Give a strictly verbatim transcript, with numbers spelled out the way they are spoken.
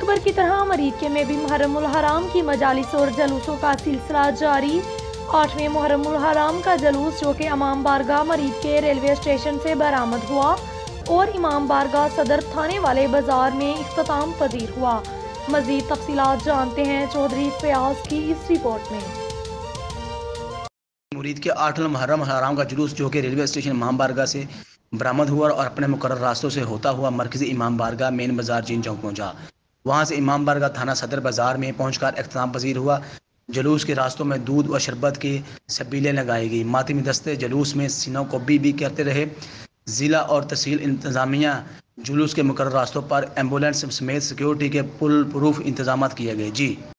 अक्टूबर की तरह अमरीके में भी मुहर्रमुल हराम की मजालिस और जलूसों का सिलसिला जारी। आठवें मुहर्रमुल हराम का जलूस जो कि इमाम बारगाह मरीद के रेलवे स्टेशन से बरामद हुआ और इमाम बारगाह सदर थाने वाले बाजार में इख्तिताम पजीर हुआ। मजीद तफसीलात जानते हैं चौधरी फयाज की इस रिपोर्ट में। मुरीद के आठवें मुहर्रम हराम का जुलूस जो कि रेलवे स्टेशन इमाम बारगाह से बरामद हुआ और अपने मुकर्रर रास्तों से होता हुआ मरकजी इमाम बारगाह मेन बाजार जीन चौक पहुंचा। वहां से इमाम बारगाह थाना सदर बाजार में पहुंचकर इख्तिताम पजीर हुआ। जुलूस के रास्तों में दूध व शरबत की सबीलें लगाई गई। मातमी दस्ते जुलूस में सीनों को भी, भी करते रहे। ज़िला और तहसील इंतजामिया जुलूस के मुकर्रर रास्तों पर एम्बुलेंस समेत सिक्योरिटी के पुल प्रूफ इंतजाम किए गए। जी।